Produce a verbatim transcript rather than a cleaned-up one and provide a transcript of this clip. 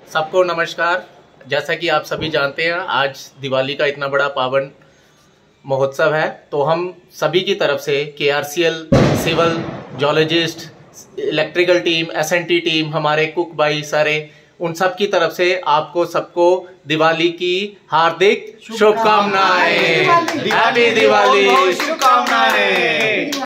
सबको नमस्कार। जैसा कि आप सभी जानते हैं, आज दिवाली का इतना बड़ा पावन महोत्सव है, तो हम सभी की तरफ से K R C L, civil, geologist, electrical team, S N T team, हमारे कुक भाई सारे, उन सब की तरफ से आपको सबको दिवाली की हार्दिक शुभकामनाएं। हैप्पी दिवाली, शुभकामनाएं।